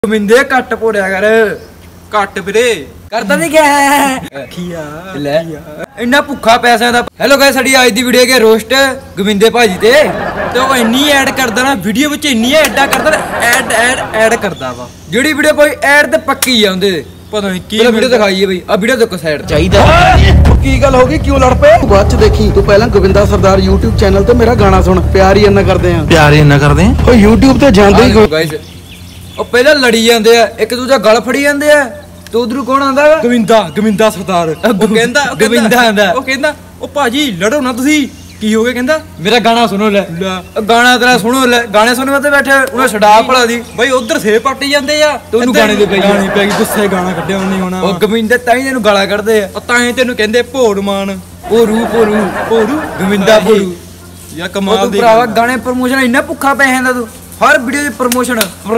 ਮਿੰਦੇ ਘੱਟ ਭੋਰਿਆ ਕਰ ਘੱਟ ਵੀਰੇ ਕਰਦਾ ਨਹੀਂ ਗਿਆ ਖੀਆ ਲੈ ਇੰਨਾ ਭੁੱਖਾ ਪੈਸਿਆਂ ਦਾ। ਹੈਲੋ ਗਾਇਸ, ਸਾਡੀ ਅੱਜ ਦੀ ਵੀਡੀਓ ਹੈ ਰੋਸਟ ਗੋਬਿੰਦੇ ਭਾਜੀ ਤੇ ਉਹ ਇੰਨੀ ਐਡ ਕਰਦਾ ਨਾ ਵੀਡੀਓ ਵਿੱਚ, ਇੰਨੀ ਐਡਾਂ ਕਰਦਾ ਐਡ ਕਰਦਾ ਵਾ। ਜਿਹੜੀ ਵੀਡੀਓ ਕੋਈ ਐਡ ਤੇ ਪੱਕੀ ਆ ਉਹਦੇ ਪਤਾ ਨਹੀਂ ਕੀ ਵੀਡੀਓ ਦਿਖਾਈ ਹੈ ਬਈ। ਆ ਵੀਡੀਓ ਦੇਖੋ ਸਾਈਡ ਚਾਹੀਦਾ। ਕੀ ਗੱਲ ਹੋ ਗਈ, ਕਿਉਂ ਲੜ ਪਏ? ਬਾਅਦ ਚ ਦੇਖੀ, ਤੂੰ ਪਹਿਲਾਂ ਗੋਬਿੰਦਾ ਸਰਦਾਰ YouTube ਚੈਨਲ ਤੇ ਮੇਰਾ ਗਾਣਾ ਸੁਣ। ਪਿਆਰ ਹੀ ਇੰਨਾ ਕਰਦੇ ਆ, ਪਿਆਰ ਹੀ ਇੰਨਾ ਕਰਦੇ ਆ। ਉਹ YouTube ਤੇ ਜਾਂਦੇ ਹੀ ਗਾਇਸ ਉਹ ਪਹਿਲਾਂ ਲੜੀ ਜਾਂਦੇ ਆ, ਇੱਕ ਦੂਜਾ ਗਲ ਫੜੀ ਜਾਂਦੇ ਆ ਤੇ ਉਧਰੋਂ ਕੌਣ ਆਂਦਾ ਵਾ? ਗੋਬਿੰਦਾ ਸਰਦਾਰ। ਉਹ ਕਹਿੰਦਾ ਗੋਬਿੰਦਾ ਆਂਦਾ, ਉਹ ਕਹਿੰਦਾ ਉਹ ਭਾਜੀ ਲੜੋ ਨਾ ਤੁਸੀਂ। ਕੀ ਹੋ ਗਿਆ? ਕਹਿੰਦਾ ਮੇਰਾ ਗਾਣਾ ਸੁਣੋ। ਲੈ ਗਾਣਾ ਤੇਰਾ ਸੁਣੋ। ਲੈ ਗਾਣੇ ਸੁਣਨ ਵਾਸਤੇ ਬੈਠੇ ਉਹਨੇ ਛਡਾ ਭਲਾ ਦੀ ਬਈ ਉਧਰ ਸੇ ਪੱਟੀ ਜਾਂਦੇ ਆ ਤੇ ਉਹਨੂੰ ਗਾਣੇ ਦੇ ਪਈ ਗੁੱਸੇ ਗਾਣਾ ਕੱਢਿਆ ਉਹਨੇ ਹੁਣ। ਉਹ ਗੋਬਿੰਦਾ ਤਾਂ ਹੀ ਤੈਨੂੰ ਗਾਲਾਂ ਕੱਢਦੇ ਆ, ਤਾਂ ਹੀ ਤੈਨੂੰ ਕਹਿੰਦੇ ਭੋੜਮਾਨ ਭੋਰੂ ਗੋਬਿੰਦਾ ਭੋਰੂ। ਯਾ ਕਮਾਲ ਦੀ ਭਰਾਵਾ ਗਾਣੇ ਪ੍ਰਮੋਸ਼ਨ ਇੰਨਾ ਭੁੱਖਾ ਪੈ ਜਾਂਦਾ ਤੂੰ। ਹਰ ਵੀਡੀਓ 'ਚ ਪ੍ਰਮੋਸ਼ਨ।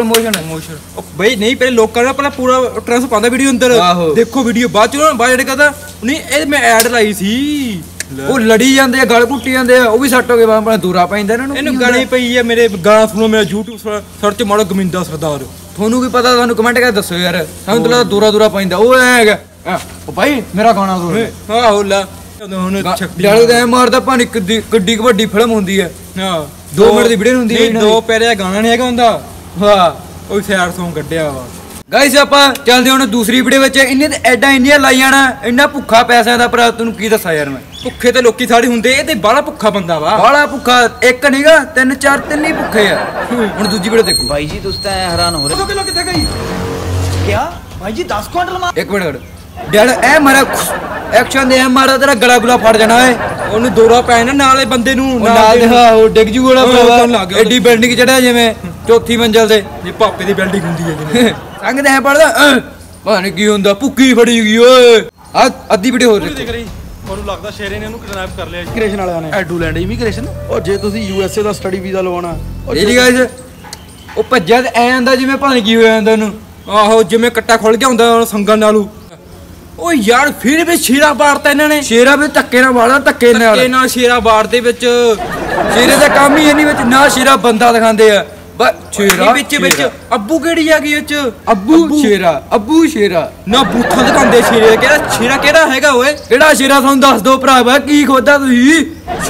ਉਹ ਬਈ ਨਹੀਂ, ਪਹਿਲੇ ਲੋਕਾਂ ਦਾ ਆਪਣਾ ਪੂਰਾ ਟ੍ਰਾਂਸ ਪਾਉਂਦਾ ਵੀਡੀਓ ਅੰਦਰ। ਦੇਖੋ ਵੀਡੀਓ ਬਾਅਦ ਚ ਬਾਅਦ ਜਿਹੜੇ ਕਹਿੰਦਾ ਨਹੀਂ ਇਹ ਮੈਂ ਐਡ ਲਾਈ ਸੀ। ਉਹ ਲੜੀ ਜਾਂਦੇ ਆ, ਗਲ ਘੁੱਟੀ ਜਾਂਦੇ ਆ, ਉਹ ਵੀ ਸੱਟ ਹੋ ਗਏ ਆਪਣਾ ਦੂਰਾ ਪੈਂਦਾ ਇਹਨਾਂ ਨੂੰ। ਇਹਨੂੰ ਗਾਣੇ ਪਈ ਆ ਮੇਰੇ ਗਾਣਾ ਸੁਣੋ, ਮੇਰਾ YouTube ਸਰਚ ਮਾਰੋ ਗੋਬਿੰਦਾ ਸਰਦਾਰ। ਤੁਹਾਨੂੰ ਕੀ ਪਤਾ? ਤੁਹਾਨੂੰ ਕਮੈਂਟ ਕਰਕੇ ਦੱਸੋ ਯਾਰ, ਸਾਨੂੰ ਤਾਂ ਦੂਰਾ ਪੈਂਦਾ। ਉਹ ਐ ਹੈਗਾ ਉਹ ਭਾਈ ਮੇਰਾ ਗਾਣਾ ਸੁਣ। ਆਹੋ ਲੈ ਹੁਣ ਡਾਲੇ ਤਾਂ ਐ ਮਾਰਦਾ ਪਾਣੀ। ਕਿੱਡੀ ਵੱਡੀ ਫਿਲਮ ਹੁੰਦੀ ਹੈ। ਹਾਂ 2 ਮਿੰਟ ਦੀ ਵੀਡੀਓ ਹੁੰਦੀ ਹੈ। ਦੋ ਪੈਰਿਆ ਗਾਣਾ ਨਹੀਂ ਹੈਗਾ ਹੁੰਦਾ। ਹਾਂ ਉਹ ਸੈਡ Song ਕੱਢਿਆ ਵਾ। ਗਾਇਸ ਆਪਾਂ ਚੱਲਦੇ ਹੁਣ ਦੂਸਰੀ ਵੀਡੀਓ ਵਿੱਚ। ਇੰਨੇ ਤੇ ਐਡਾ ਇੰਨੀਆਂ ਲਾਈ ਜਾਣਾ, ਇੰਨਾ ਭੁੱਖਾ ਪੈਸਿਆਂ ਦਾ। ਭਰਾ ਤੈਨੂੰ ਕੀ ਦੱਸਾਂ ਯਾਰ ਮੈਂ। ਭੁੱਖੇ ਤੇ ਲੋਕੀ ਸਾਰੇ ਹੁੰਦੇ, ਇਹ ਤੇ ਬਾਹਲਾ ਭੁੱਖਾ ਬੰਦਾ ਵਾ। ਬਾਹਲਾ ਭੁੱਖਾ ਇੱਕ ਨਹੀਂਗਾ, 3 ਹੀ ਭੁੱਖੇ ਆ। ਹੁਣ ਦੂਜੀ ਵੀਡੀਓ ਦੇਖੋ। भाई जी तुझ तो हैरान हो रहे। ਕਿਲੋ ਕਿੱਥੇ ਗਈ? क्या भाई जी 10 क्विंटल? ਇੱਕ ਮਿੰਟ ਡੈਡ ਐ ਮਾਰਾ ਐਕਸ਼ਨ ਦੇ ਐ ਮਾਰਾ, ਤੇਰਾ ਗਲਾ ਗੁਲਾ ਫੜ ਜਾਣਾ ਏ। ਉਹਨੂੰ ਦੌਰਾ ਪੈ ਨਾ ਨਾਲੇ ਬੰਦੇ ਨੂੰ ਨਾਲ ਦੇ। ਹਾਂ ਉਹ ਡਿੱਗ ਜੂ ਵਾਲਾ ਐਡੀ ਬਿਲਡਿੰਗ ਚੜਿਆ ਜਿਵੇਂ 4ਥੀ ਮੰਜ਼ਲ ਤੇ। ਜੇ ਪਾਪੇ ਦੀ ਬਿਲਡਿੰਗ ਹੁੰਦੀ ਹੈ ਜਿਵੇਂ ਸੰਗ ਦੇ ਐ ਪੜਦਾ ਪਤਾ ਨੀ ਕੀ ਹੁੰਦਾ। ਭੁੱਕੀ ਫੜੀ ਗਈ ਓਏ। ਆ ਅੱਧੀ ਵੀਡੀਓ ਹੋਰ ਦੇਖ ਰਹੀ। ਉਹਨੂੰ ਲੱਗਦਾ ਸ਼ੇਰੇ ਨੇ ਉਹਨੂੰ ਕਿਡਨੈਪ ਕਰ ਲਿਆ ਇਮੀਗ੍ਰੇਸ਼ਨ ਵਾਲਿਆਂ ਨੇ। Eduland immigration. ਉਹ ਜੇ ਤੁਸੀਂ USA ਦਾ ਸਟੱਡੀ ਵੀਜ਼ਾ ਲਵਾਉਣਾ, ਜੀ ਗਾਇਸ ਉਹ ਭੱਜਿਆ ਤੇ ਐ ਆਂਦਾ ਜਿਵੇਂ ਪਤਾ ਨੀ ਕੀ ਹੋਇਆ ਜਾਂਦਾ ਉਹਨੂੰ। ਆਹੋ ਜਿਵੇਂ ਕੱਟਾ ਖੁੱਲ ਗਿਆ ਹੁੰਦਾ ਸੰਗਨ ਨਾਲੂ। ਓ ਯਾਰ ਫਿਰ ਵੀ ਸ਼ੇਰਾ ਬਾੜਤਾ ਇਹਨਾਂ ਨੇ। ਸ਼ੇਰਾ ਵੀ ਧੱਕੇ ਨਾਲ ਵਾਲਾ, ਧੱਕੇ ਨਾਲ ਸ਼ੇਰਾ ਬਾੜ ਦੇ ਵਿੱਚ। ਸ਼ੇਰੇ ਦਾ ਕੰਮ ਹੀ ਨਹੀਂ ਵਿੱਚ ਨਾ ਸ਼ੇਰਾ ਬੰਦਾ ਦਿਖਾਉਂਦੇ ਆ ਸ਼ੇਰਾ ਵਿੱਚ ਅੱਬੂ ਕਿਹੜੀ ਆ ਗਈ ਵਿੱਚ? ਅੱਬੂ ਸ਼ੇਰਾ ਨਾ ਬੂਥਾ ਦਿਖਾਉਂਦੇ ਸ਼ੇਰੇ। ਕਿਹੜਾ ਸ਼ੇਰਾ ਕਿਹੜਾ ਹੈਗਾ ਓਏ? ਕਿਹੜਾ ਸ਼ੇਰਾ ਸਾਨੂੰ ਦੱਸ ਦੋ ਭਰਾਵਾ, ਕੀ ਖੋਦਾ ਤੁਸੀਂ?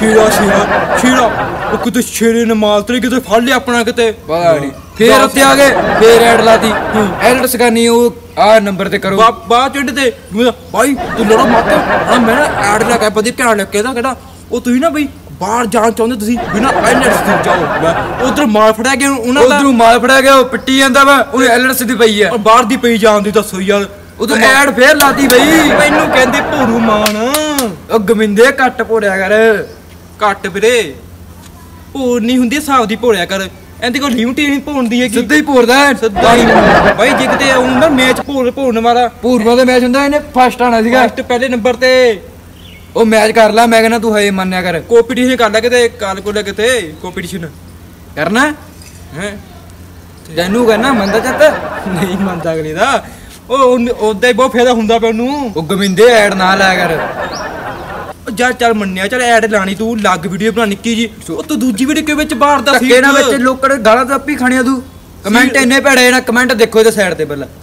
ਸ਼ੇਰਾ ਉਹ ਕਿਤੇ ਸ਼ੇਰੇ ਨੇ ਮਾਲਤਰੀ ਕਿਤੇ ਫੜ ਲਿਆ ਆਪਣਾ ਕਿਤੇ ਪਤਾ ਨਹੀਂ। ਫੇਰ ਉੱਤੇ ਆ ਗਏ, ਫੇਰ ਐਡ ਲਾਤੀ। ਐਡਿਟਸ ਕਰਨੀ ਉਹ ਆ ਨੰਬਰ ਤੇ ਕਰੋ। ਬਾਅਦ ਚਿੰਡ ਤੇ ਭਾਈ ਤੂੰ ਲੜੋ ਮਤ। ਮੈਂ ਨਾ ਐਡ ਲਾ ਕੇ ਪਦੀ ਧਿਆਨ ਰੱਖ ਕੇ ਕਿਹੜਾ ਉਹ ਤੁਸੀਂ ਨਾ ਬਈ ਬਾਹਰ ਜਾਣ ਚਾਹੁੰਦੇ ਤੁਸੀਂ ਬਿਨਾਂ ਐਲਰਟਸ ਤੋਂ ਜਾਓ। ਉਧਰ ਮਾਲ ਫੜਿਆ ਗਿਆ ਉਹਨਾਂ ਦਾ। ਉਧਰੋਂ ਮਾਲ ਫੜਿਆ ਗਿਆ, ਉਹ ਪਿੱਟੀ ਜਾਂਦਾ ਵਾ। ਉਹਨੇ ਐਲਰਟਸ ਦੀ ਪਈ ਆ, ਬਾਹਰ ਦੀ ਪਈ ਜਾਣ ਦੀ। ਦੱਸੋ ਯਾਰ ਉਦੋਂ ਐਡ ਫੇਰ ਲਾਤੀ ਬਈ। ਮੈਨੂੰ ਕਹਿੰਦੇ ਭੋਰੂ ਮਾਨ। ਉਹ ਗੋਬਿੰਦੇ ਘੱਟ ਭੋਰਿਆ ਕਰ। ਘੱਟ ਵੀਰੇ ਭੋਰ ਨਹੀਂ ਹੁੰਦੀ, ਹਿਸਾਬ ਦੀ ਭੋਰਿਆ ਕਰ। ਇਹਦੇ ਕੋਲ ਲਿਮਟ ਹੀ ਨਹੀਂ ਭੋਣਦੀ ਹੈਗੀ। ਸਿੱਧਾ ਹੀ ਭੋਰਦਾ ਬਾਈ ਜੇ ਕਿਤੇ ਆਉਂਦਾ ਮੈਚ ਭੋਰਨ ਵਾਲਾ। ਭੋਰਵਾ ਦਾ ਮੈਚ ਹੁੰਦਾ, ਇਹਨੇ ਫਸਟ ਆਣਾ ਸੀਗਾ। ਫਸਟ ਪਹਿਲੇ ਨੰਬਰ ਤੇ। ਉਹ ਮੈਚ ਕਰ ਲੈ, ਮੈਂ ਕਹਿੰਦਾ ਤੂੰ ਹਏ ਮੰਨਿਆ ਕਰ। ਕੰਪੀਟੀਸ਼ਨ ਕਰ ਲੈ ਕਿਤੇ, ਕਾਲ ਕੋਲੇ ਕਿਤੇ ਕੰਪੀਟੀਸ਼ਨ ਕਰਨਾ ਹੈ। ਤੈਨੂੰ ਕਹਿੰਦਾ ਮੰਨਦਾ ਚੱਤ ਨਹੀਂ ਮੰਨਦਾ ਅਗਲੇ ਦਾ। ਉਹ ਉਹਦਾ ਹੀ ਬਹੁਤ ਫਾਇਦਾ ਹੁੰਦਾ ਪਿਆ ਉਹਨੂੰ। ਉਹ ਗੋਬਿੰਦੇ ਐਡ ਨਾ ਲਾਇਆ ਕਰ। ਜਾ ਚੱਲ ਮੰਨਿਆ, ਚੱਲ ਐਡ ਲਾਣੀ ਤੂੰ ਲੱਗ ਵੀਡੀਓ ਬਣਾ ਨਿੱਕੀ ਜੀ। ਉਹ ਤੂੰ ਦੂਜੀ ਵੀਡੀਓ ਕਿਉਂ ਵਿੱਚ ਬਾੜਦਾ ਸੀ? ਧੱਕੇ ਨਾਲ ਵਿੱਚ ਲੋਕਾਂ ਨੇ ਗਾਲਾਂ ਤਾਂ ਆਪੀ ਖਾਣੀਆਂ ਤੂੰ। ਕਮੈਂਟ ਇੰਨੇ ਭੈੜੇ ਨਾ, ਕਮੈਂਟ ਦੇਖੋ ਇਹਦੇ ਸਾਈਡ ਤੇ ਪਹਿਲਾਂ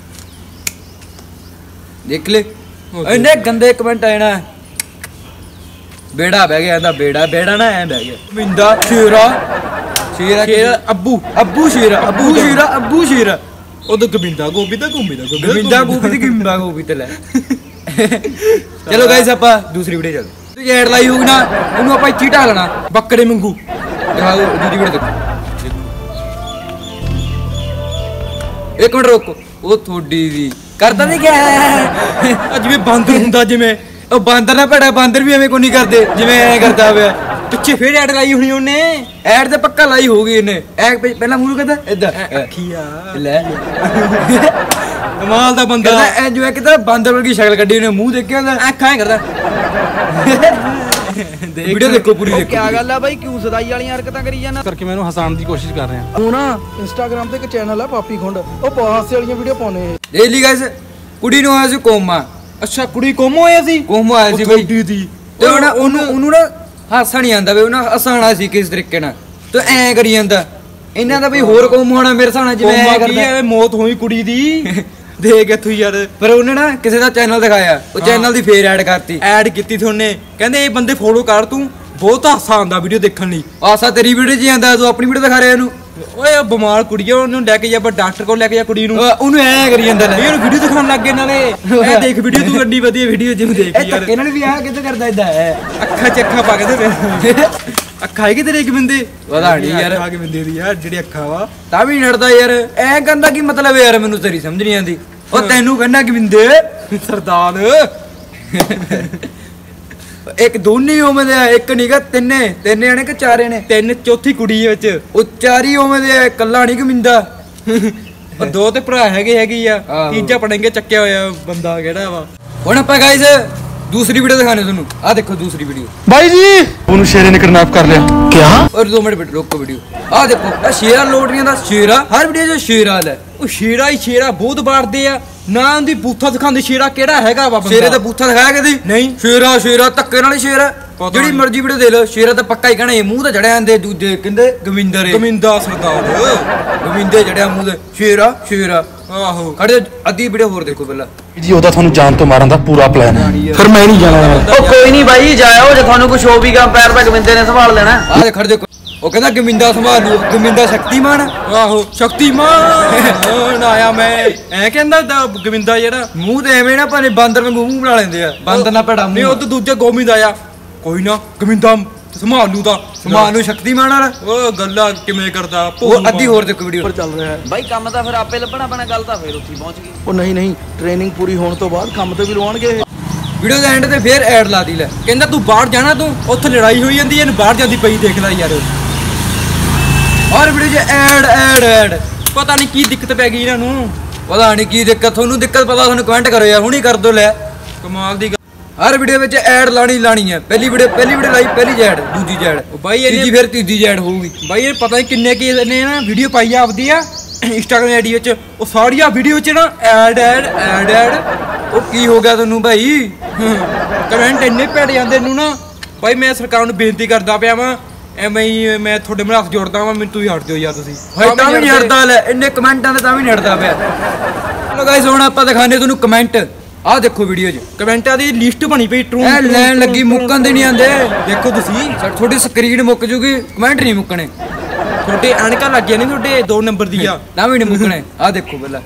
ਦੇਖ ਲੈ। ਇੰਨੇ ਗੰਦੇ ਕਮੈਂਟ ਆਏ ਨਾ। ਬੇੜਾ ਬਹਿ ਗਿਆ ਇਹਦਾ, ਬੇੜਾ ਨਾ ਐ ਬਹਿ ਗਿਆ। ਗੋਬਿੰਦਾ ਸ਼ੇਰਾ ਅੱਬੂ ਸ਼ੇਰਾ ਉਦੋਂ ਗੋਬਿੰਦਾ ਗੋਬੀ ਤੇ ਲੈ। ਚਲੋ ਗਾਇਸ ਆਪਾਂ ਦੂਸਰੀ ਵੀਡੀਓ ਚੱਲਦੇ। ਤੂੰ ਐਡ ਲਾਈ ਹੋਊਗੀ ਨਾ, ਉਹਨੂੰ ਆਪਾਂ ਇੱਥੇ ਢਾ ਲੈਣਾ ਬੱਕਰੇ ਵਾਂਗੂ। ਦਿਖਾ ਦਿਓ ਦੂਜੀ ਵੀਡੀਓ ਦੇਖੋ। ਇੱਕ ਮਿੰਟ ਰੁਕੋ। ਉਹ ਥੋੜੀ ਦੀ ਕਰਦਾ ਨਹੀਂ ਗਿਆ ਜਿਵੇਂ ਬਾਂਦਰ ਹੁੰਦਾ। ਜਿਵੇਂ ਉਹ ਬਾਂਦਰ ਨਾ ਭੈੜਾ, ਬਾਂਦਰ ਵੀ ਐਵੇਂ ਕੋਈ ਨਹੀਂ ਕਰਦੇ ਜਿਵੇਂ ਐ ਕਰਦਾ ਪਿਆ। ਪਿੱਛੇ ਫੇਰ ਐਡ ਲਾਈ ਹੋਣੀ ਉਹਨੇ। ਐਡ ਤੇ ਪੱਕਾ ਲਾਈ ਹੋਊਗੀ ਇਹਨੇ। ਐ ਪਹਿਲਾਂ ਮੂੰਹ ਕਹਿੰਦਾ ਏਦਾਂ ਅੱਖੀਆ ਲੈ ਕਮਾਲ ਦਾ ਬੰਦਾ ਐ ਜਿਵੇਂ ਕਿਤੇ ਬਾਂਦਰ ਵਰਗੀ ਸ਼ਕਲ ਕੱਢੀ ਉਹਨੇ। ਮੂੰਹ ਦੇਖਿਆ ਹੁੰਦਾ, ਅੱਖਾਂ ਐ ਕਰਦਾ। ਵੀਡੀਓ ਦੇਖੋ ਪੂਰੀ ਦੇਖੋ। ਕੀ ਗੱਲ ਆ ਬਾਈ, ਕਿਉਂ ਸਦਾਈ ਵਾਲੀਆਂ ਹਰਕਤਾਂ ਕਰੀ ਜਾਂਦਾ? ਕਰਕੇ ਮੈਨੂੰ ਹਸਾਉਣ ਦੀ ਕੋਸ਼ਿਸ਼ ਕਰ ਰਿਹਾ। ਉਹ ਨਾ Instagram ਤੇ ਇੱਕ ਚੈਨਲ ਆ ਪਾਪੀ ਖੁੰਡ, ਉਹ ਹਾਸੇ ਵਾਲੀਆਂ ਵੀਡੀਓ ਪਾਉਣੇ। ਦੇਖ ਲਈ ਗਾਇਸ, ਕੁੜੀ ਨੂੰ ਆਇਆ ਸੀ ਕੋਮਾ। ਅੱਛਾ ਕੁੜੀ ਕੋਮੋ ਆਇਆ ਸੀ ਬਈ ਤੇ ਉਹਨੂੰ ਨਾ ਹਾਸਾ ਨਹੀਂ ਆਂਦਾ ਵੇ। ਉਹਨਾਂ ਹਸਾਣਾ ਸੀ ਕਿਸ ਤਰੀਕੇ ਨਾਲ ਤੇ ਐ ਕਰੀ ਜਾਂਦਾ। ਇਹਨਾਂ ਦਾ ਬਈ ਹੋਰ ਕੌਮ ਹੋਣਾ ਮੇਰੇ ਹਿਸਾਬ ਨਾਲ ਜਿਵੇਂ ਕੋਮਾ ਐਂ ਕੀ ਕਰਦਾ ਐ ਮੌਤ ਹੋਈ ਕੁੜੀ ਦੀ ਦੇਖ ਇੱਥੋਂ ਯਾਰ ਪਰ ਉਹਨੇ ਨਾ ਕਿਸੇ ਦਾ ਚੈਨਲ ਦਿਖਾਇਆ ਉਹ ਚੈਨਲ ਦੀ ਫੇਰ ਐਡ ਕਰਤੀ ਐਡ ਕੀਤੀ ਸੀ ਉਹਨੇ ਕਹਿੰਦੇ ਇਹ ਬੰਦੇ ਫੋਲੋ ਕਰ ਤੂੰ ਬਹੁਤ ਹਾਸਾ ਆਉਂਦਾ ਵੀਡੀਓ ਦੇਖਣ ਲਈ ਆਸਾ ਤੇਰੀ ਵੀਡੀਓ 'ਚ ਹੀ ਆਂਦਾ ਤੂੰ ਆਪਣੀ ਵੀਡੀਓ ਦਿਖਾ ਰਿਹਾ ਇਹਨੂੰ ਓਏ ਉਹ ਬਿਮਾਰ ਕੁੜੀ ਆ ਉਹਨੂੰ ਲੈ ਕੇ ਜਾ ਡਾਕਟਰ ਕੋਲ ਲੈ ਕੇ ਜਾ ਕੁੜੀ ਨੂੰ ਉਹਨੂੰ ਐ ਕਰੀ ਜਾਂਦਾ ਲੈ ਇਹ ਉਹਨੂੰ ਵੀਡੀਓ ਦਿਖਾਉਣ ਲੱਗ ਗਏ ਨਾਲੇ ਇਹ ਦੇਖ ਵੀਡੀਓ ਤੂੰ ਐਡੀ ਵਧੀਆ ਵੀਡੀਓ ਜਿਵੇਂ ਦੇਖ ਇਹ ਯਾਰ ਧੱਕੇ ਨਾਲ ਵੀ ਆ ਕਿੱਦਾਂ ਕਰਦਾ ਇਦਾਂ ਹੈ ਅੱਖਾਂ 'ਚ ਅੱਖਾਂ ਪਾ ਕੇ ਤੇ ਅੱਖਾਂ ਹੈ ਕਿ ਤੇਰੇ ਇੱਕ ਬਿੰਦੇ ਪਤਾ ਨੀ ਯਾਰ। ਅੱਖਾਂ ਕਿ ਬਿੰਦੇ ਦੀ ਯਾਰ ਜਿਹੜੀ ਅੱਖਾਂ ਵਾ ਤਾਂ ਵੀ ਨੜਦਾ ਯਾਰ ਐ ਕਹਿੰਦਾ ਕੀ ਮਤਲਬ ਯਾਰ ਮੈਨੂੰ ਤੇਰੀ ਸਮਝ ਨਹੀਂ ਆਂਦੀ ਉਹ ਤੈਨੂੰ ਕਹਿੰਦਾ ਕਿ ਬਿੰਦੇ ਸਰਦਾਰ ਇੱਕ ਦੋਨੇ ਉਵੇਂ ਦੇ ਆ ਇੱਕ ਨੀਗਾ ਤਿੰਨੇ ਜਣੇ ਕਿ ਚਾਰੇ ਨੇ ਤਿੰਨ ਚੌਥੀ ਕੁੜੀ ਵਿੱਚ ਉਹ ਚਾਰੀ ਉਵੇਂ ਦੇ ਆ ਇਕੱਲਾ ਨਹੀਂ ਕਮਿੰਦਾ ਉਹ ਦੋ ਤੇ ਭਰਾ ਹੈਗੇ ਆ ਆਹੋ। ਤੀਜਾ ਪੜेंगे ਚੱਕਿਆ ਹੋਇਆ ਬੰਦਾ ਕਿਹੜਾ ਵਾ ਹੁਣ ਆਪਾਂ ਗਾਇਸ ਦੂਸਰੀ ਵੀਡੀਓ ਦਿਖਾਣੇ ਤੁਹਾਨੂੰ ਆ ਦੇਖੋ ਦੂਸਰੀ ਵੀਡੀਓ ਬਾਈ ਜੀ ਉਹਨੂੰ ਸ਼ੇਰੇ ਨੇ ਕਿਡਨੈਪ ਕਰ ਲਿਆ ਕਿਆ ਔਰ 2 ਮਿੰਟ ਰੁਕੋ ਵੀਡੀਓ ਆ ਦੇਖੋ ਇਹ ਸ਼ੇਰਾ ਲੋਟਰੀਆਂ ਦਾ ਸ਼ੇਰਾ ਹਰ ਵੀਡੀਓ 'ਚ ਸ਼ੇਰਾ ਲੈ ਉਹ ਸ਼ੇਰਾ ਹੀ ਸ਼ੇਰਾ ਬਹੁਤ ਬਾੜਦੇ ਆ ਨਾ ਉਹਦੀ ਬੂਥਾ ਦਿਖਾਉਂਦੇ ਸ਼ੇਰਾ ਕਿਹੜਾ ਹੈਗਾ ਵਾ ਬੰਦਾ ਸ਼ੇਰੇ ਦਾ ਬੂਥਾ ਦਿਖਾਇਆ ਕਦੀ ਨਹੀਂ। ਸ਼ੇਰਾ ਧੱਕੇ ਨਾਲ ਹੀ ਸ਼ੇਰਾ ਪਤਾ ਜਿਹੜੀ ਨਹੀਂ। ਮਰਜ਼ੀ ਵੀਡੀਓ ਦੇ ਲਓ ਸ਼ੇਰਾ ਤਾਂ ਪੱਕਾ ਹੀ ਕਹਿਣਾ ਇਹ ਮੂੰਹ ਤੇ ਚੜਿਆ ਜਾਂਦੇ ਦੂਜੇ ਕਹਿੰਦੇ ਗਵਿੰਦਰ ਗਮਿੰਦਾ ਸਰਦਾਰ ਗਵਿੰਦੇ ਚੜਿਆ ਮੂੰਹ ਤੇ ਸ਼ੇਰਾ ਆਹੋ ਖੜੇ ਅੱਧੀ ਵੀਡੀਓ ਹੋਰ ਦੇਖੋ ਪਹਿਲਾਂ ਜੀ ਉਹਦਾ ਤੁਹਾਨੂੰ ਜਾਨ ਤੋਂ ਮਾਰਨ ਦਾ ਪੂਰਾ ਪਲਾਨ ਹੈ ਫਿਰ ਮੈਂ ਨਹੀਂ ਜਾਣਾ ਉਹ ਕੋਈ ਨਹੀਂ ਬਾਈ ਜਾਇਓ ਜੇ ਤੁਹਾਨੂੰ ਕੁਝ ਹੋ ਵੀ ਗਿਆ ਪੈਰ ਤਾਂ ਗਵਿੰਦੇ ਨੇ ਸੰਭਾਲ ਲੈਣਾ ਆ ਦੇ ਖੜ ਦੇਖੋ ਉਹ ਕਹਿੰਦਾ ਗਵਿੰਦਾ ਸੰਭਾਲ ਲਿਓ ਗਵਿੰਦਾ ਸ਼ਕਤੀਮਾਨ ਆਹੋ ਸ਼ਕਤੀਮਾਨ ਆਇਆ ਮੈਂ ਐ ਕਹਿੰਦਾ ਗਵਿੰਦਾ ਜਿਹੜਾ ਮੂੰਹ ਤੇ ਐਵੇਂ ਨਾ ਭਾਵੇਂ ਬਾਂਦਰ ਵਾਂਗੂ ਮੂੰਹ ਬਣਾ ਲੈਂਦੇ ਆ ਬਾਂਦਰ ਨਾ ਭੜਾ ਨਹੀਂ ਉਹ ਤਾਂ ਦੂਜਾ ਗੋਮਿੰਦ ਆਇਆ ਕੋਈ ਨਾ ਗਵਿੰਦਾ ਸੰਭਾਲ ਲੂ ਤਾਂ ਸਮਾਨ ਨੂੰ ਸ਼ਕਤੀਮਾਨ ਵਾਲਾ ਉਹ ਗੱਲਾਂ ਕਿਵੇਂ ਕਰਦਾ ਉਹ ਅੱਧੀ ਹੋਰ ਦੇਖੋ ਵੀਡੀਓ ਪਰ ਚੱਲ ਰਿਹਾ ਹੈ ਬਾਈ ਕੰਮ ਤਾਂ ਫਿਰ ਆਪੇ ਲੱਭਣਾ ਪੈਣਾ ਗੱਲ ਤਾਂ ਫਿਰ ਉੱਥੇ ਪਹੁੰਚ ਗਈ ਉਹ ਨਹੀਂ ਟ੍ਰੇਨਿੰਗ ਪੂਰੀ ਹੋਣ ਤੋਂ ਬਾਅਦ ਕੰਮ ਤੇ ਵੀ ਲਵਾਉਣਗੇ ਇਹ ਵੀਡੀਓ ਦੇ ਐਂਡ ਤੇ ਫੇਰ ਐਡ ਲਾ ਦੀ ਲੈ ਕਹਿੰਦਾ ਤੂੰ ਬਾਹਰ ਜਾਣਾ ਤੂੰ ਉੱਥੇ ਲੜਾਈ ਹੋਈ ਜਾਂਦੀ ਇਹਨੂੰ ਬਾਹਰ ਜਾਂਦੀ ਪਈ ਦੇਖ ਲੈ ਯਾਰ ਔਰ ਵੀਡੀਓ 'ਚ ਐਡ ਪਤਾ ਨਹੀਂ ਕੀ ਦਿੱਕਤ ਪੈ ਗਈ ਇਹਨਾਂ ਨੂੰ ਪਤਾ ਨਹੀਂ ਕੀ ਦਿੱਕਤ ਤੁਹਾਨੂੰ ਦਿੱਕਤ ਪਤਾ ਤੁਹਾਨੂੰ ਕਮੈਂਟ ਕਰੋ ਯਾਰ ਹੁਣੀ ਕਰ ਦੋ ਲੈ ਕਮਾਲ ਦੀ ਗੱਲ। ਹਰ ਵੀਡੀਓ ਵਿੱਚ ਐਡ ਲਾਣੀ ਹੈ ਪਹਿਲੀ ਵੀਡੀਓ ਲਾਈ ਪਹਿਲੀ ਜੈਡ ਦੂਜੀ ਜੈਡ ਉਹ ਬਾਈ ਇਹਨੇ- ਤੀਜੀ ਫਿਰ ਤੀਜੀ ਜੈਡ ਹੋਊਗੀ ਬਾਈ ਇਹ ਪਤਾ ਨਹੀਂ ਕਿੰਨੇ ਕੀ ਇਹਨੇ ਨਾ ਵੀਡੀਓ ਪਾਈ ਆ ਆਪਦੀ ਆ ਇੰਸਟਾਗ੍ਰਾਮ ਆਈਡੀ ਵਿੱਚ ਉਹ ਸਾਰੀਆਂ ਵੀਡੀਓ 'ਚ ਨਾ ਐਡ ਉਹ ਕੀ ਹੋ ਗਿਆ ਤੁਹਾਨੂੰ ਭਾਈ ਕਮੈਂਟ ਇੰਨੇ ਭੈੜੇ ਜਾਂਦੇ ਇਹਨੂੰ ਨਾ ਬਾਈ ਮੈਂ ਸਰਕਾਰ ਨੂੰ ਬੇਨਤੀ ਕਰਦਾ ਪਿਆ ਵਾਂ ਐਵੇਂ ਹੀ ਮੈਂ ਤੁਹਾਡੇ ਨਾਲ ਹੱਥ ਜੋੜਦਾ ਵਾਂ ਮੈਨੂੰ ਤੁਸੀਂ ਹਟ ਦਿਓ ਯਾਰ ਤੁਸੀਂ ਭਾਈ ਤਾਂ ਵੀ ਨਹੀਂ ਹਟਦਾ ਲੈ ਇੰਨੇ ਕਮੈਂਟਾਂ ਦੇ ਤਾਂ ਵੀ ਨਹੀਂ ਹਟਦਾ ਪਿਆ ਚਲੋ ਗਾਇਸ ਹੁਣ ਆਪਾਂ ਦਿਖਾਣੇ ਤੁਹਾਨੂੰ ਕਮੈਂਟ ਆਹ ਦੇਖੋ ਵੀਡੀਓ 'ਚ ਕਮੈਂਟਾਂ ਦੀ ਲਿਸਟ ਬਣੀ ਪਈ ਟਰੂ ਐ ਲੈਣ ਲੱਗੀ ਮੁੱਕਣ ਦੇ ਨਹੀਂ ਆਂਦੇ ਦੇਖੋ ਤੁਸੀਂ ਤੁਹਾਡੀ ਸਕਰੀਨ ਮੁੱਕ ਜੂਗੀ ਕਮੈਂਟ ਨਹੀਂ ਮੁੱਕਣੇ ਤੁਹਾਡੇ ਐਨਕਾਂ ਲੱਗੀਆਂ ਨੇ ਤੁਹਾਡੇ 2 ਨੰਬਰ ਦੀਆਂ ਤਾਂ ਵੀ ਨਹੀਂ ਮੁੱਕਣੇ ਆਹ ਦੇਖੋ ਪਹਿਲਾਂ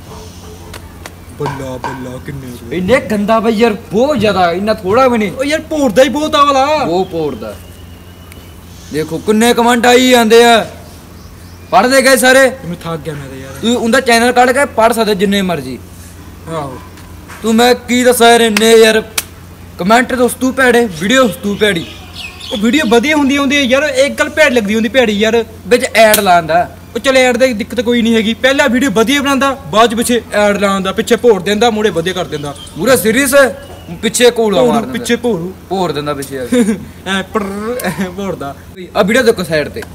ਬੱਲਾ ਕਿੰਨੇ ਇੰਨੇ ਗੰਦਾ ਬਈ ਯਾਰ ਬਹੁਤ ਜ਼ਿਆਦਾ ਇੰਨਾ ਥੋੜਾ ਵੀ ਨਹੀਂ ਉਹ ਯਾਰ ਭੋਰਦਾ ਹੀ ਬਹੁਤ ਆ ਵਾਲਾ ਉਹ ਪੋੜਦਾ ਦੇਖੋ ਕਿੰਨੇ ਕਮੈਂਟ ਆਈ ਜਾਂਦੇ ਆ ਪੜ੍ਹਦੇ ਗਏ ਸਾਰੇ ਮੈਂ ਥੱਕ ਗਿਆ ਮੈਂ ਤਾਂ ਯਾਰ ਤੂੰ ਉਹਦਾ ਚੈਨਲ ਕੱਢ ਕੇ ਪੜ੍ਹ ਸਕਦੇ ਜਿੰਨੇ ਮਰਜ਼ੀ ਆਹੋ ਤੂੰ ਮੈਂ ਕੀ ਦੱਸਾਂ ਯਾਰ ਇੰਨੇ ਯਾਰ ਕਮੈਂਟ ਦੋਸਤੂ ਭੈੜੇ ਵੀਡੀਓ ਦੋਸਤੂ ਭੈੜੀ ਉਹ ਵੀਡੀਓ ਵਧੀਆ ਹੁੰਦੀ ਯਾਰ ਇੱਕ ਗੱਲ ਭੈੜ ਲੱਗਦੀ ਹੁੰਦੀ ਭੈੜੀ ਯਾਰ ਵਿੱਚ ਐਡ ਲਾਉਂਦਾ ਉਹ ਚਲੇ ਐਡ ਦੀ ਦਿੱਕਤ ਕੋਈ ਨਹੀਂ ਹੈਗੀ ਪਹਿਲਾਂ ਵੀਡੀਓ ਵਧੀਆ ਬਣਾਉਂਦਾ ਬਾਅਦ ਚ ਪਿੱਛੇ ਐਡ ਲਾਉਂਦਾ ਪਿੱਛੇ ਭੋਰ ਦਿੰਦਾ ਮੂਹਰੇ ਵਧੀਆ ਕਰ ਦਿੰਦਾ ਪੂਰਾ ਸੀਰੀਅਸ ਪਿੱਛੇ ਕੋਲਾ ਮਾਰ ਦਿੰਦਾ ਪਿੱਛੇ ਭੋਰੂ ਭੋਰ ਦਿੰਦਾ ਪਿੱਛੇ ਆ ਕੇ। ਐ ਭੋਰਦਾ ਆ ਵੀਡੀਓ ਦੇਖੋ ਸਾਈਡ ਤੇ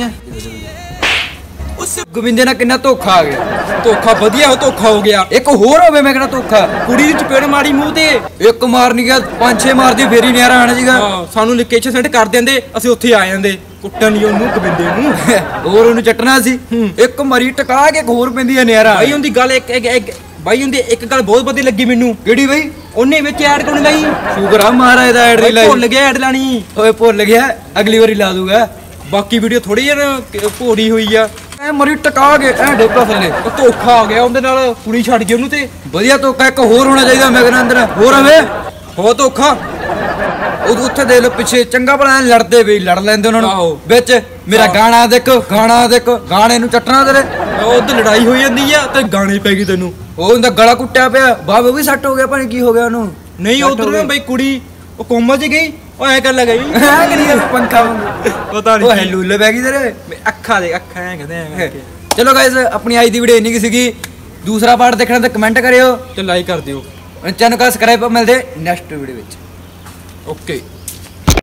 ਗੋਬਿੰਦੇ ਨਾਲ ਕਿੰਨਾ ਧੋਖਾ ਆ ਗਿਆ ਧੋਖਾ ਵਧੀਆ ਉਹ ਧੋਖਾ ਹੋ ਗਿਆ ਇੱਕ ਹੋਰ ਹੋਵੇ ਮੈਂ ਕਹਿੰਦਾ ਧੋਖਾ ਕੁੜੀ ਦੀ ਚਪੇੜ ਮਾਰੀ ਮੂੰਹ ਤੇ ਇੱਕ ਮਾਰ ਨਹੀਂ ਗਿਆ 5-6 ਮਾਰਦੀ ਫੇਰ ਹੀ ਨਿਆਰਾ ਆਣਾ ਸੀਗਾ ਹਾਂ ਸਾਨੂੰ ਲੋਕੇਸ਼ਨ ਸੈਂਡ ਕਰ ਦਿੰਦੇ ਅਸੀਂ ਉੱਥੇ ਆ ਜਾਂਦੇ ਕੁੱਟਣ ਲਈ ਉਹਨੂੰ ਗਵਿੰਦੇ ਨੂੰ ਹੋਰ ਉਹਨੂੰ ਚੱਟਣਾ ਸੀ ਇੱਕ ਮਰੀ ਟਕਾ ਕੇ ਇੱਕ ਹੋਰ ਪੈਂਦੀ ਆ ਨਿਆਰਾ ਬਾਈ ਹੁੰਦੀ ਗੱਲ ਇੱਕ ਬਾਈ ਹੁੰਦੀ ਇੱਕ ਗੱਲ ਬਹੁਤ ਵਧੀਆ ਲੱਗੀ ਮੈਨੂੰ ਕਿਹੜੀ ਬਈ ਉਹਨੇ ਵਿੱਚ ਐਡ ਕੋਣ ਲਈ ਸ਼ੁਕਰ ਆ ਮਹਾਰਾਜ ਦਾ ਐਡ ਬਾਈ ਭੁੱਲ ਗਿਆ ਐਡ ਲਾਣੀ ਓਏ ਭੁੱਲ ਗਿਆ ਅਗਲੀ ਵਾਰੀ ਲਾ ਦੂਗਾ ਬਾਕੀ ਵੀਡੀਓ ਥੋੜੀ ਜਿਹੀ ਭੋੜੀ ਹੋਈ ਆ ਐ ਮਰੀ ਟਕਾ ਕੇ ਐ ਡੇਪਾ ਥੱਲੇ ਉਹ ਧੋਖਾ ਹੋ ਗਿਆ ਉਹਦੇ ਨਾਲ ਕੁੜੀ ਛੱਡ ਗਈ ਉਹਨੂੰ ਤੇ ਵਧੀਆ ਧੋਖਾ ਇੱਕ ਹੋਰ ਹੋਣਾ ਚਾਹੀਦਾ ਮੈਂ ਕਹਿੰਦਾ ਅੰਦਰ ਹੋਰ ਆਵੇ ਹੋ ਧੋਖਾ ਉਹ ਉੱਥੇ ਦੇਖ ਲਓ ਪਿੱਛੇ ਚੰਗਾ ਭਲਾ ਐਂ ਲੜਦੇ ਵੀ ਲੜ ਲੈਂਦੇ ਉਹਨਾਂ ਆਹੋ। ਨੂੰ ਵਿੱਚ ਮੇਰਾ ਗਾਣਾ ਦੇਖੋ ਗਾਣੇ ਨੂੰ ਚੱਟਣਾ ਤੇਰੇ ਉਹਦੇ ਲੜਾਈ ਹੋਈ ਜਾਂਦੀ ਆ ਤੇ ਗਾਣੇ ਪੈ ਗਈ ਤੈਨੂੰ ਉਹ ਉਹਦਾ ਗਲਾ ਕੁੱਟਿਆ ਪਿਆ ਬਾਬੇ ਵੀ ਸੱਟ ਹੋ ਗਿਆ ਭਾਵੇਂ ਕੀ ਹੋ ਗਿਆ ਉਹਨੂੰ ਨਹੀਂ ਸੱਟ ਉਧਰ ਹੋ ਨਾ ਗਈ। ਬਈ ਕੁੜੀ ਉਹ ਕੋਮਾ 'ਚ ਗਈ ਉਹ ਐ ਕਰ ਲਗਾਈ ਐ ਕਰੀ ਗਿਆ ਪੰਖਾ ਵਾਂਗੂ। ਪਤਾ ਉਹ ਨਹੀਂ ਹੈਲੂਲੇ ਪੈ ਗਈ ਤੇਰੇ ਅੱਖਾਂ ਦੇ ਅੱਖਾਂ ਐ ਕਹਿੰਦੇ ਐ ਚਲੋ ਗਾਇਸ ਆਪਣੀ ਅੱਜ ਦੀ ਵੀਡੀਓ ਇੰਨੀ ਕੀ ਸੀਗੀ ਦੂਸਰਾ ਪਾਰਟ ਦੇਖਣਾ ਤਾਂ ਕਮੈਂਟ ਕਰਿਓ ਤੇ ਲਾਈਕ ਕਰ ਦਿਓ ਚੈਨਲ ਨੂੰ ਸਬਸਕ੍ਰਾਈਬ ਮਿਲਦੇ ਨੈਕਸਟ ਵੀਡੀਓ ਵਿੱਚ ਓਕੇ